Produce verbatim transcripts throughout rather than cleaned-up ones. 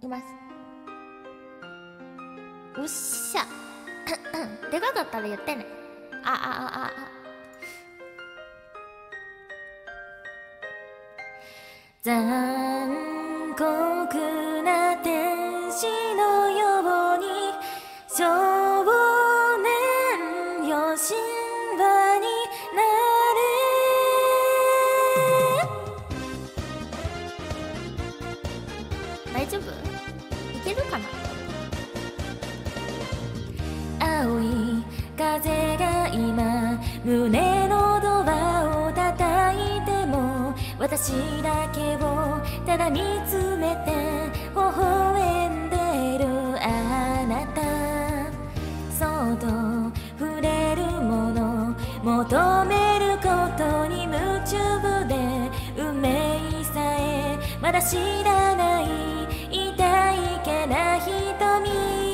きます。うっしゃでかかったら言ってね。あああああ残酷な天使のように少年よ神話になれ。大丈夫？いけるかな？青い風が今胸のドアを叩いても私だけをただ見つめて微笑んでるあなた。そっと触れるもの求めることに夢中で運命さえまだ知らない痛いけな瞳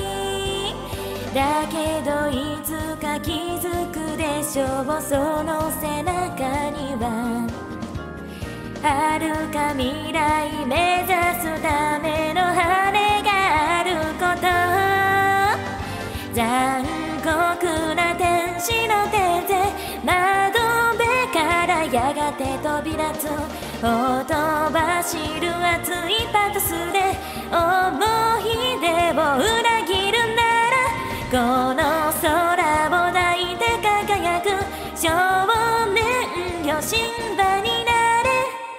だけどいつか気づくでしょう。その背中には遥か未来目指すための羽があること。残酷な天使の手で窓辺からやがて飛び立つほとばしる熱いパトスで思い出を裏切るならこの空を抱いて輝く少年よ神話になれ。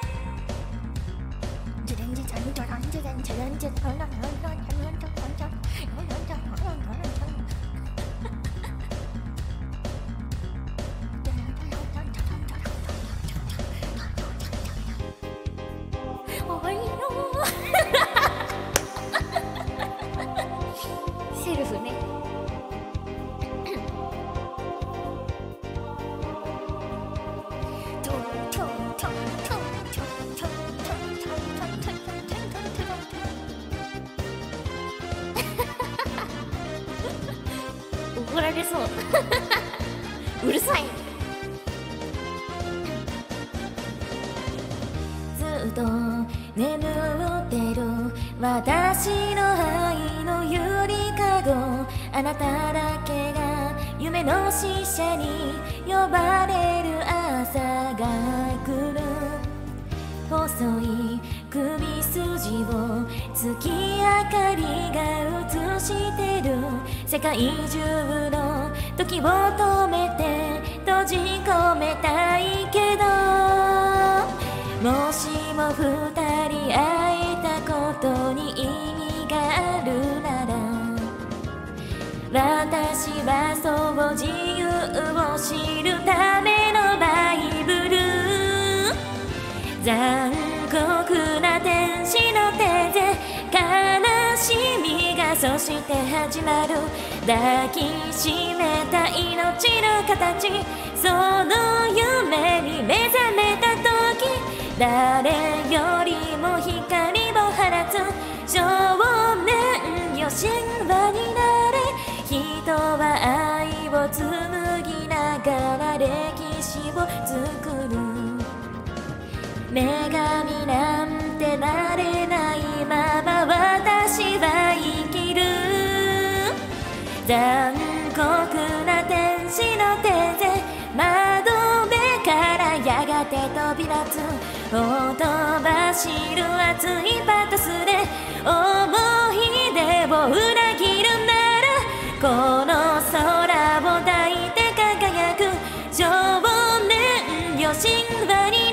おいよセルフね。怒られそううるさい。ずっと眠ってる私の愛のゆりかごあなただけが夢の使者に呼ばれる朝が来る。細い首筋を月明かりが映してる世界中の時を止めて閉じ込めたいけどもしも二人会えたことに意味があるなら私はそう自由を知るためのバイブル。残酷な天使の手で悲しみがそして始まる抱きしめた命の形その夢に目覚めた時誰よりも光を放つ少年よ神話になれ。人は愛を紡ぎながら歴史を作る女神なんてなれないまま私は生きる。残酷な天使の手で窓辺からやがて飛び立つほとばしる熱いパトスで思い出を裏切るならこの空を抱いて輝く少年よ神話に